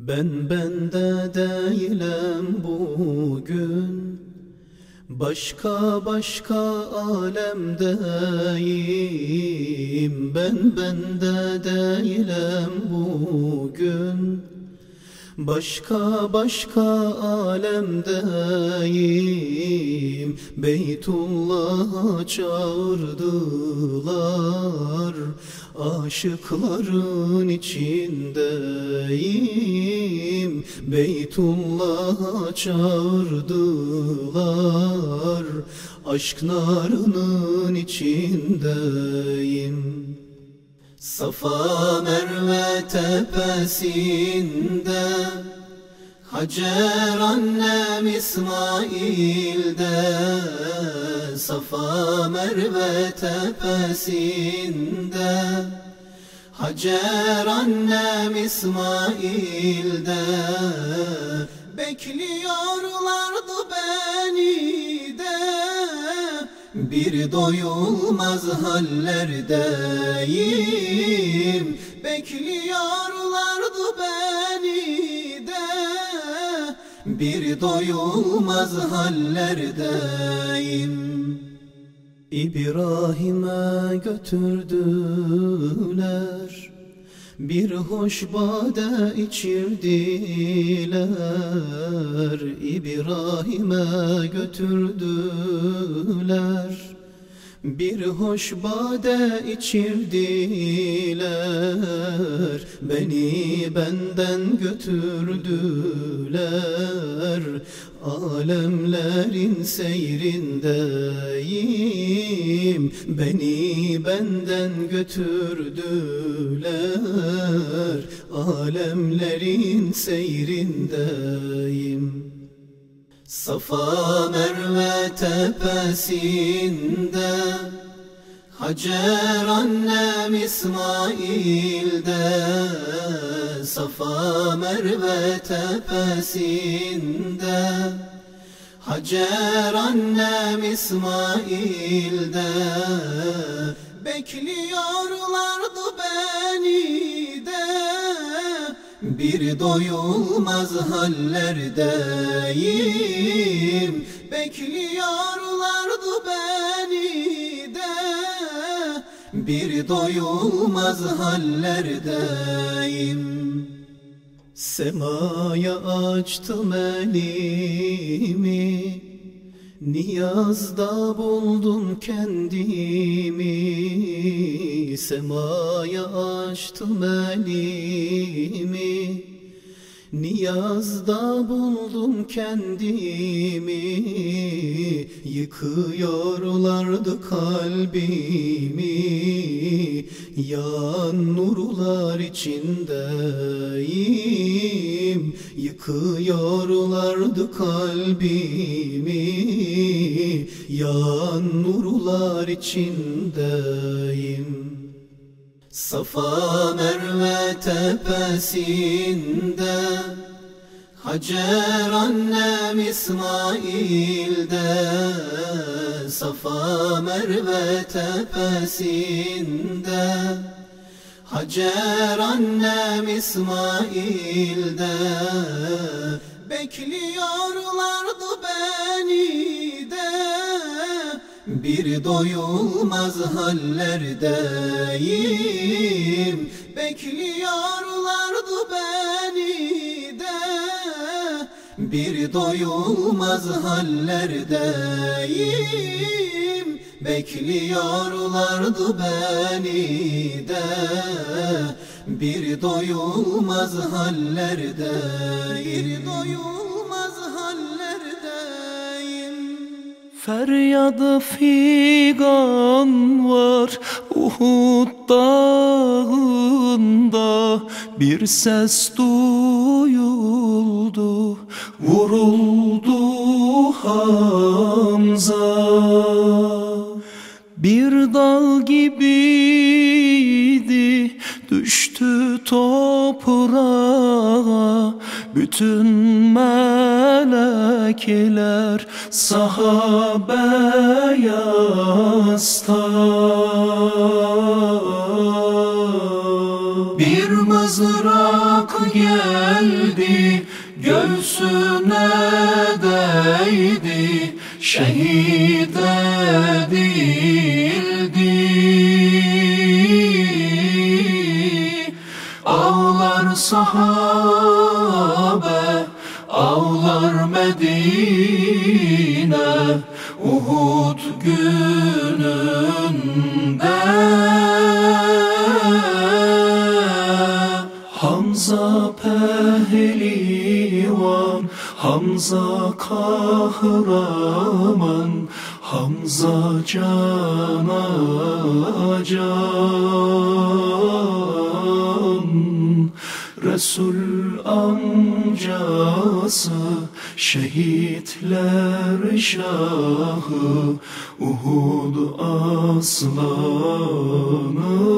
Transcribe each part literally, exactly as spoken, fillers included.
Ben bende değilim bugün, başka başka alemdeyim. Ben bende değilim bugün, başka başka alemdeyim. Beytullah'a çağırdılar, aşıkların içindeyim. Beytullah'a çağırdılar, aşk narının içindeyim. Safa Merve tepesinde, Hacer annem İsmail'de. Safa Merve tepesinde, Hacer annem İsmail'de. Bekliyorlardı beni de, bir doyulmaz hallerdeyim. Bekliyorlardı beni de, bir doyulmaz hallerdeyim. İbrahim'e götürdüler, bir hoş bade içirdiler. İbrahim'e götürdüler, bir hoş bade içirdiler. Beni benden götürdüler, alemlerin seyrindeyim. Beni benden götürdüler, alemlerin seyrindeyim. Safa Merve tepesinde, Hacer annem İsmail'de. Safa Merve tepesinde, Hacer annem İsmail'de. Bekliyorlardı beni de, bir doyulmaz hallerdeyim. Bekliyorlardı beni de, bir doyulmaz hallerdeyim. Semaya açtım elimi, niyazda buldum kendimi. Semaya açtım elimi, niyazda buldum kendimi. Yıkıyorlardı kalbimi, yan nurlar içindeyim. Yıkıyorlardı kalbimi, yan nurlar içindeyim. Safa Merve tepesinde, Hacer annem İsmail'de. Safa Merve tepesinde, Hacer annem İsmail'de. Bekliyorlardı beni de, bir doyulmaz hallerdeyim. Bekliyorlardı beni de, bir doyulmaz hallerdeyim. Bekliyorlardı beni de, bir doyulmaz hallerdeyim. Bir doyulmaz hallerdeyim. Feryadı figan var Uhud dağında, bir ses duyuldu, vuruldu Hamza. Bir dağ gibiydi, düştü toprağa. Bütün melekler sahabe yasta. Bir mızrak geldi, göğsüne değdi, şehit edildi. Ağlar sahabe, ağlar Medine, Uhud gününde. Hamza pehlivan, Hamza kahraman, Hamza cana can. Resul amcası, şehitler şahı, Uhud aslanı.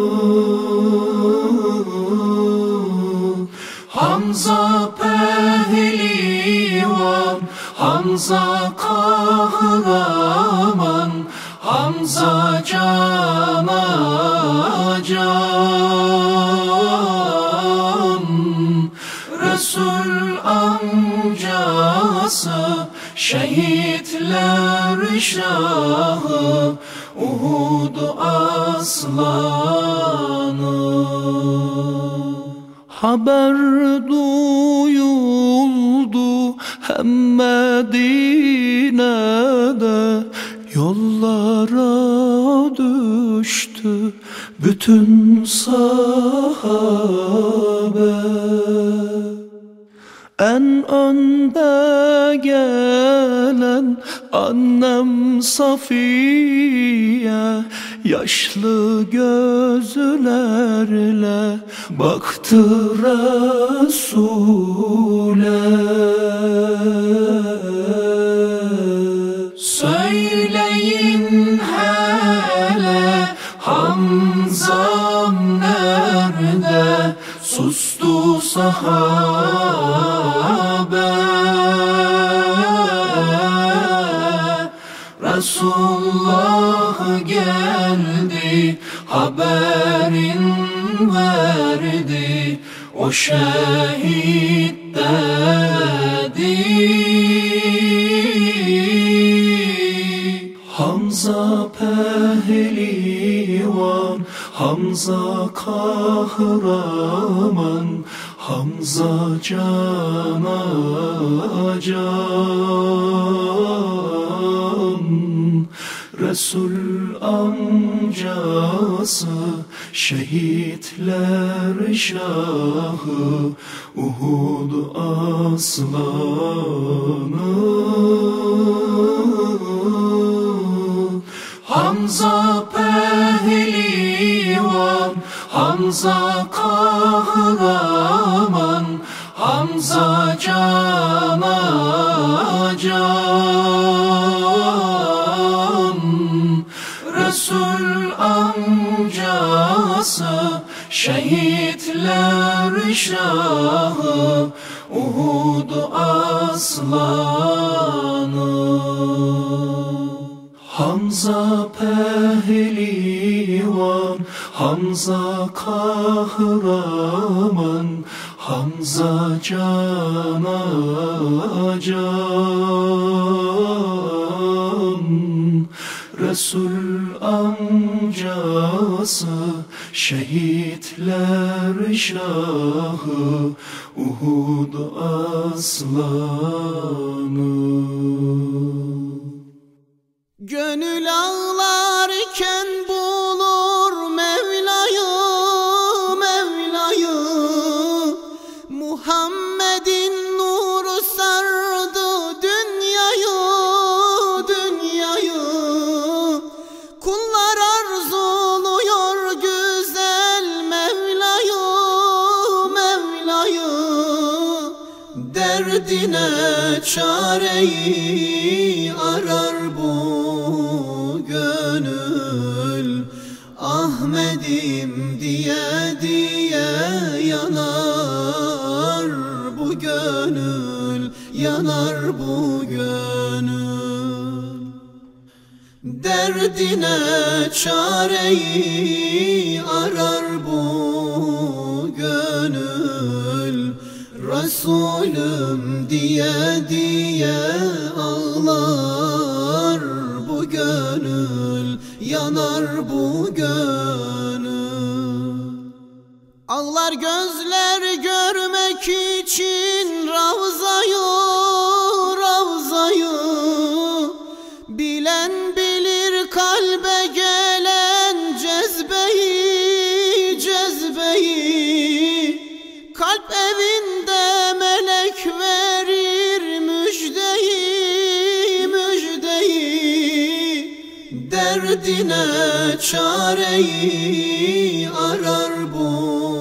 Hamza pehlivan, Hamza kahraman, Hamza cana can. Resul amcası, şehitler şahı, Uhud aslanı. Haber duyuldu hem Medine'de, yollara düştü bütün sahabe. En önde gelen annem Safiye, yaşlı gözlerle baktı Resul'e. Söyleyin hele Hamzam nerede? Sustu sahabe. Resulullah geldi, haberin verdi, o şehit dedi. Hamza pehlivan, Hamza kahraman, Hamza cana can. Resul amcası, şehitler şahı, Uhud aslanı. Hamza pehlivan, Hamza kahraman, Hamza cana can. Resul amcası, şehitler şahı, Uhud aslanı. Hamza pehlivan, Hamza kahraman, Hamza cana can. Resul amcası, şehitler şahı, Uhud aslanı. Gönül ağlarken bulur Mevla'yı, Mevla'yı. Muhammed'in nuru sardı dünyayı, dünyayı. Kullar arzuluyor güzel Mevla'yı, Mevla'yı. Derdine çareyi arar bu gönül, Ahmet'im diye diye yanar bu gönül, yanar bu gönül. Derdine çareyi arar bu gönül, Resulüm diye diye ağlar bu gönül, yanar bu gönül. Ağlar gözler görmek için Ravzayı, Ravzayı. Bilen bilir kalbe gelen cezbeyi, cezbeyi. Kalp evinde melek verir müjdeyi, müjdeyi. Derdine çareyi arar bu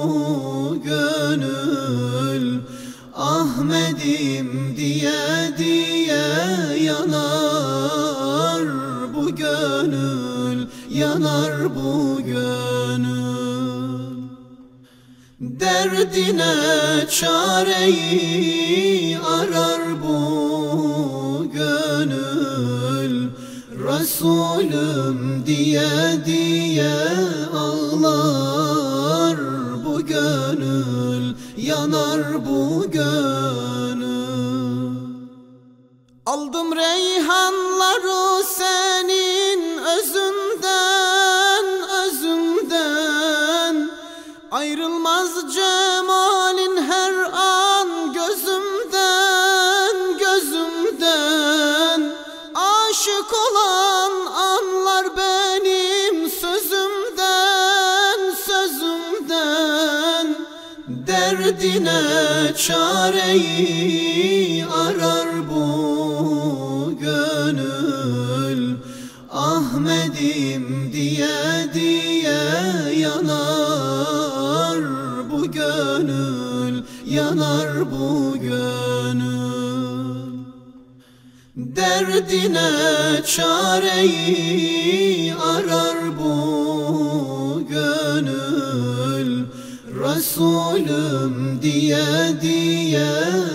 gönül. Ahmedim diye diye yanar bu gönül, yanar bu gönül. Derdine çareyi arar bu gönül. Resulüm diye diye ağlar bu gönül, yanar bu gönül. Aldım reyhanları senin özünden, özünden. Ayrılmaz cemalin her an gözümden, gözümden. Aşık olan anlar benim sözümden, sözümden. Derdine çareyi arar bu gönül. Ahmedim diye diye yanar bu gönül, yanar bu gönül. Derdine çareyi arar bu gönül. Resulüm diye diye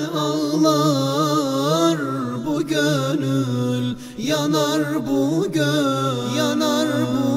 ağlar bu gönül, yanar bu gönül, yanar bu